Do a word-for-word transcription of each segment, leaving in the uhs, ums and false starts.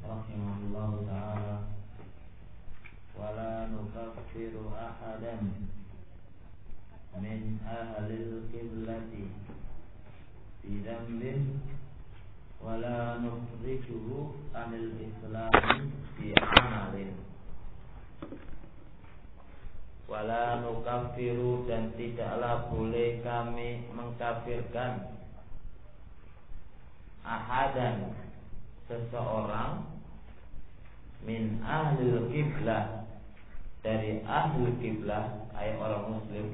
rahimahullahu ta'ala, wala nukaffiru ahadan min ahlil qiblati bidambin wala nukhrijuhu anil islami bi'amalin. Wala nukaffiru, dan tidaklah boleh kami mengkafirkan ahadan, seseorang, min ahlil qiblah, dari ahlul qiblah, ay orang muslim,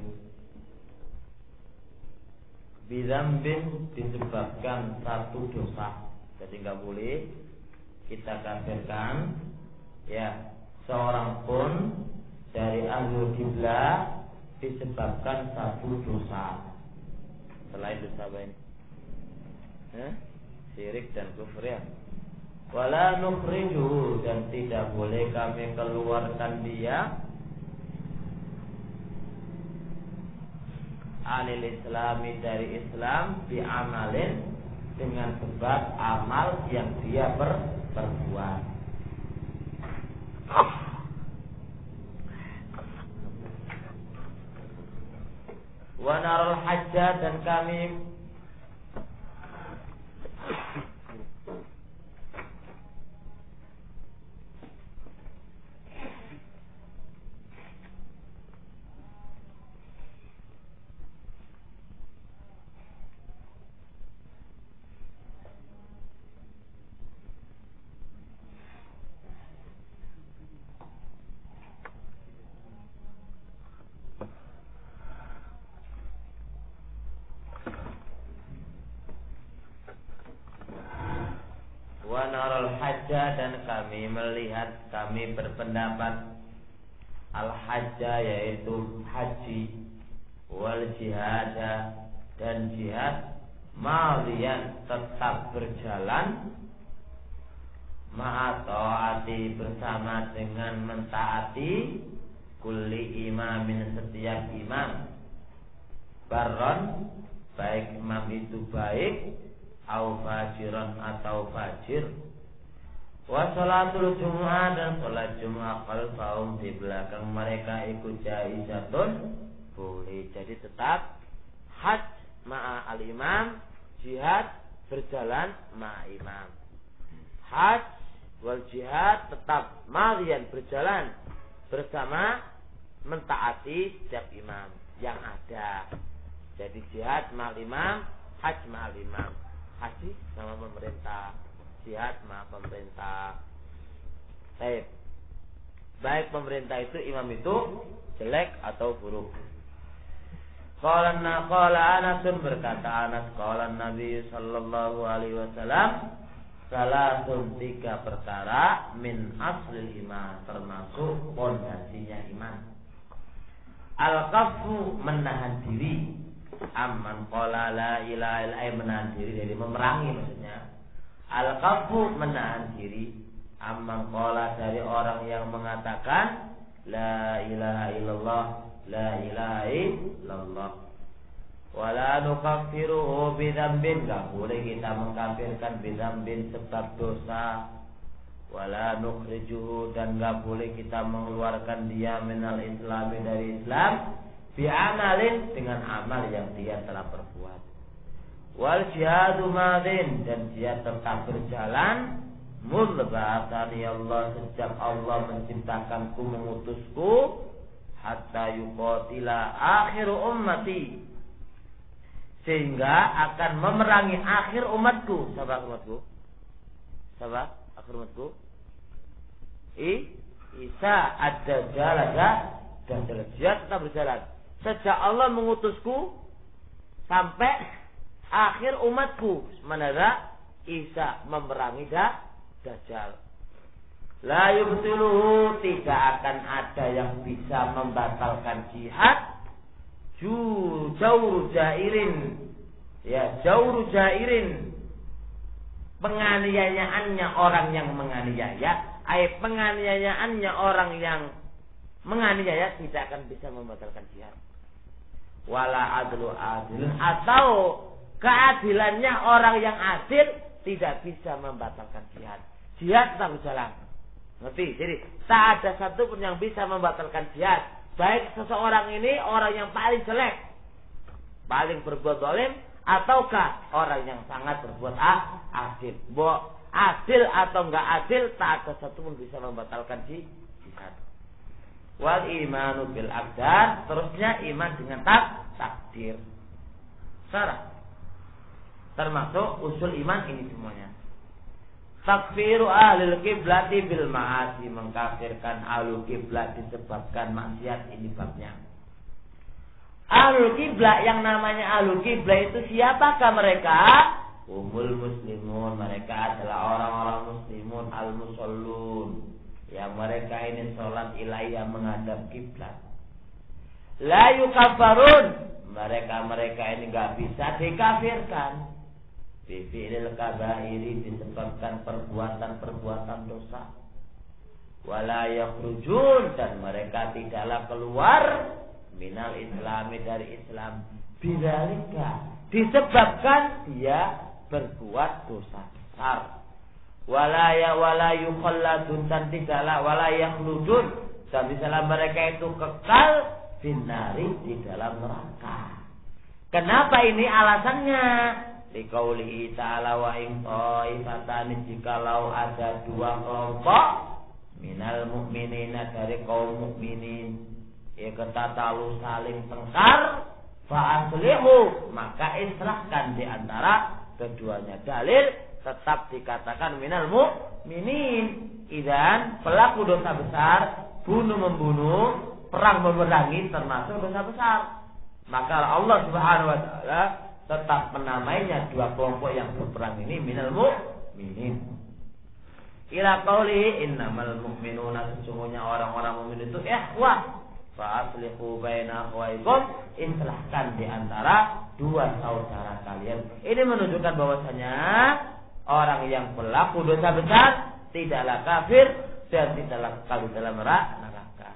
bidzambin, disebabkan satu dosa. Jadi enggak boleh kita kafirkan ya seorang pun dari ahlul qiblah disebabkan satu dosa. Selain dosa apa ini? Eh? Syirik dan kufur ya. Wala nukhrijuhu, dan tidak boleh kami keluarkan dia anil islami, dari Islam, bi'amalin, dengan sebab amal yang dia ber, berbuat. Wa naral hajja, dan kami wa naral hajja, dan kami melihat, kami berpendapat al-hajja, yaitu haji, wal jihad, dan jihad, malian, tetap berjalan, ma'ataati, bersama dengan mentaati, kulli imamin, setiap imam, barron, baik imam itu baik, au fajiran, atau fajir. Wa sholatul jumu'ah, dan sholat jumu'ah khalfahum, di belakang mereka, ikut jaizatun, boleh. Jadi tetap haj ma'a al-imam, jihad berjalan ma'a imam. Haj wal jihad tetap malian, berjalan bersama mentaati setiap imam yang ada. Jadi jihad ma'al imam, haj ma'al imam. Haji sama pemerintah, jihad sama pemerintah. Baik, baik pemerintah itu, imam itu jelek atau buruk. Qala qala Anasun, berkata Anas, qala Nabi sallallahu alaihi wasallam, salatun, tiga perkara, min aslil iman, termasuk pondasinya iman. Al-kafu, menahan diri, amman qala la ilaha illallah, menahan diri dari memerangi, maksudnya. Al-kafu, menahan diri, amman qala, dari orang yang mengatakan la ilaha illallah, la ilaha illallah. Wala nukaffiruhu bidzambin, enggak boleh kita mengkafirkan bidzambin, sebab dosa. Wala nukhrijuhu, dan enggak boleh kita mengeluarkan dia minal islami, dari Islam, bi'amalin, dengan amal yang dia telah perbuat. Wal jihadu madin, dan dia tetap berjalan, mul ba'atsani Allah, sejak Allah menciptakanku, mengutusku, hatta yuqatila akhir ummati, sehingga akan memerangi akhir umatku. Siapa akhir umatku? Siapa akhir umatku? I Isa ad-Dajjal, dan jihad tetap berjalan sejak Allah mengutusku sampai akhir umatku, manada Isa memerangi Dajjal. La yubtiluhu, tidak akan ada yang bisa membatalkan jihad. Ju jawru jairin, ya jawru jairin, penganiayaannya orang yang menganiaya, ay penganiayaannya orang yang menganiaya tidak akan bisa membatalkan jihad. Wala adlu adil, atau keadilannya orang yang adil tidak bisa membatalkan jihad. jihad tetap berjalan. Ngerti? Jadi tak ada satu pun yang bisa membatalkan jihad. Baik seseorang ini orang yang paling jelek, paling berbuat zalim, ataukah orang yang sangat berbuat ah, adil. Bo, adil atau enggak adil, tak ada satu pun bisa membatalkan jihad. Wal imanu bil aqdar, terusnya iman dengan tak takdir. Salah. Termasuk usul iman ini semuanya. Takfiru ahlul kiblati bil ma'asi, mengkafirkan ahlul kiblat disebabkan maksiat, ini babnya. Ahlul kiblat, yang namanya ahlul kiblat itu siapakah mereka? Umul muslimun, mereka adalah orang-orang muslimun al-musallun, yang mereka ini sholat ilaiha menghadap kiblat. La yukafarun, mereka-mereka ini enggak bisa dikafirkan. Bifi'il kabairi, disebabkan perbuatan-perbuatan dosa. Wala yakhrujun, dan mereka tidaklah keluar minal islami, dari Islam. Bidzalika, disebabkan dia berbuat dosa besar. Wala ya wala yukhalladun, dan tidaklah wala yakhludun, dan misalnya mereka itu kekal finari, di dalam neraka. Kenapa ini alasannya? Liqaulihi ta'ala wa in ta'ifatani, jikalau ada dua kelompok minal mu'minina, dari kaum mukminin, iqtatalu saling tengkar, fa aslihu, maka islahkan di antara keduanya. Dalil tetap dikatakan minal mu'minin. Idan pelaku dosa besar, bunuh membunuh, perang memerangi, termasuk dosa besar. Maka Allah Subhanahu wa taala tetap menamainya dua kelompok yang berperang ini minal mu'minin. Ila qauli innamal mu'minuna, sesungguhnya orang-orang mukmin itu ikhwah, fa aslihu baina akhwaikum, islahkan di antara dua saudara kalian. Ini menunjukkan bahwasanya orang yang pelaku dosa besar tidaklah kafir dan tidaklah kekal dalam neraka.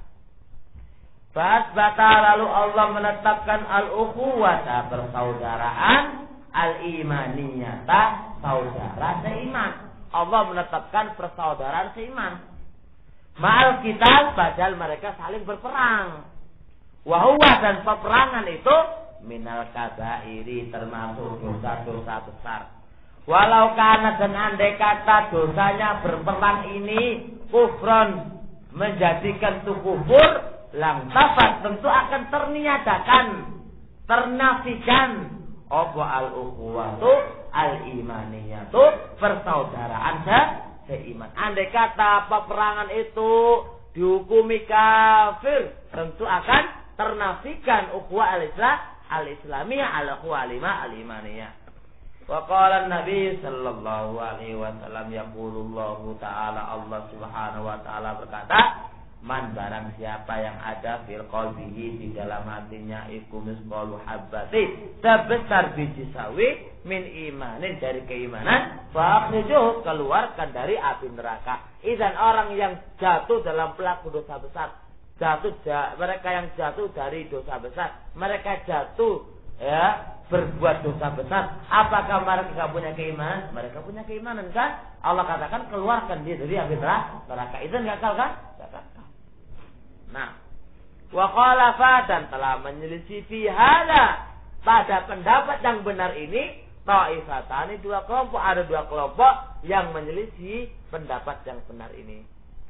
Fasbata, lalu Allah menetapkan al-ukhuwata, persaudaraan, al-imaniyata, saudara seiman. Allah menetapkan persaudaraan seiman. Ma'al kita, padahal mereka saling berperang. Wahuwa, dan peperangan itu minal kabairi, termasuk dosa-dosa besar. Walau kana, dan andai kata dosanya berperang ini kufron, menjadikan itu kufur, lang tafat, tentu akan terniadakan, ternafikan apa al-ukhuwatu al-imaniyatu, persaudaraan seiman. Andai kata peperangan itu dihukumi kafir, tentu akan ternafikan ukhuwah al-islam al-islamiyah al-ukhuwah al-imaniyah. Wa qala an-nabi sallallahu alaihi wasallam, yaqulullahu ta'ala, Allah Subhanahu wa taala berkata, man, barang siapa yang ada fil qalbihi, di dalam hatinya, iku misqalu habbati, sebesar biji sawi, min imanin, dari keimanan, fa akhrijuhu, keluarkan dari api neraka. Idzan, orang yang jatuh dalam pelaku dosa besar, jatuh mereka yang jatuh dari dosa besar, mereka jatuh ya berbuat dosa besar, apakah mereka punya keimanan? Mereka punya keimanan kan? Allah katakan keluarkan dia dari api neraka. Itu enggak kal kan? Nah, wa qala, dan telah menyelisih fi hada, pada pendapat yang benar ini, ta'ifatani, dua kelompok, ada dua kelompok yang menyelisih pendapat yang benar ini.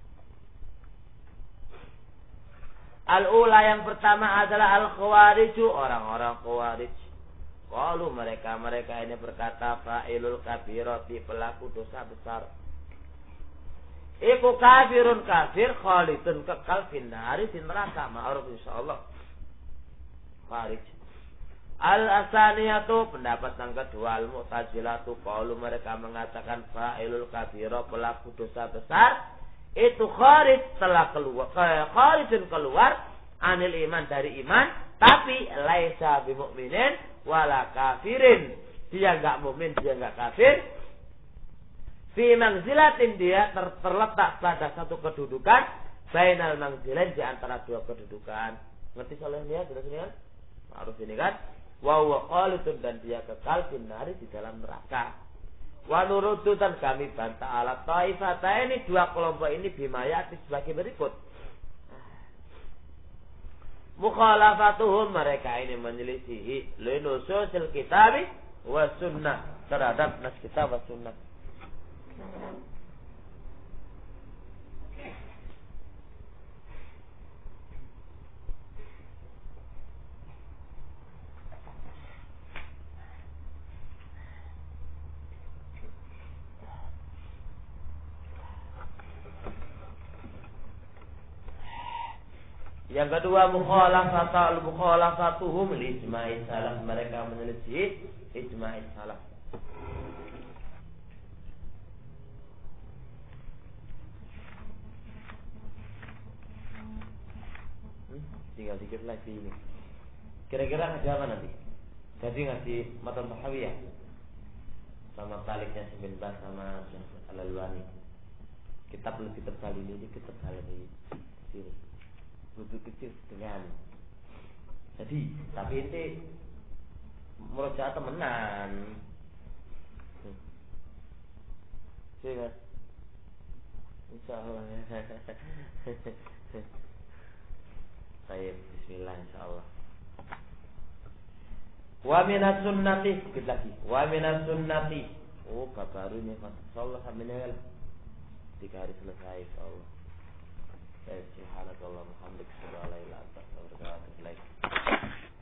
Al-ula, yang pertama adalah al-khawariju, orang-orang khawarij. Qalu, mereka-mereka ini berkata, fa'ilul kabirati, pelaku dosa besar. Iku kafirun, kafir, khalidun, kekal finnari, di neraka. Ma'ruf insyaallah. Kharij. Al-asaniyatu, pendapat yang kedua, al-mu'tazilatu, qalu, mereka mengatakan fa'ilul kabira, pelaku dosa besar, itu kharij, telah keluar, kharijun, keluar anil iman, dari iman, tapi laisa bimu'minin wala kafirin, dia enggak mukmin, dia enggak kafir. Fi manzilatin, dia ter- terletak pada satu kedudukan, bainal manzilain, di antara dua kedudukan. Ngerti soalnya dia sudah sini kan? Harus ini kan? Wa huwa khalidun, dan dia kekal finnari, di dalam neraka. Wa nurudu dan kami bantah ala taifata ini dua kelompok ini bimayati sebagai berikut. Mukhalafatuhum mereka ini menyelisihi linususil kitabi wa sunnah terhadap nas kitab wa sunnah. Yang kedua mukhalafatu mukhalafatuhum li ijma'i salaf mereka menyelisih ijma'i salaf. Hmm, tinggal dikit lagi ini. Kira-kira ngaji apa nanti? Jadi ngaji matan tahawiyah sama taliknya Ibn Baz sama Syekh Al-Albani. Kitab lebih tebal ini, kitab tebal ini. Sini. Butuh kecil dengan. Jadi, tapi ini murojaah temenan. Sini. Insyaallah. Baik, bismillah insyaallah. Wa minas sunnati, kita lagi. Wa minas sunnati. Oh, baru ini Mas. Insyaallah sampai nel. Tiga hari selesai insyaallah. Subhanallahi wa bihamdihi, la ilaha illa anta, astaghfiruka wa atubu ilaik.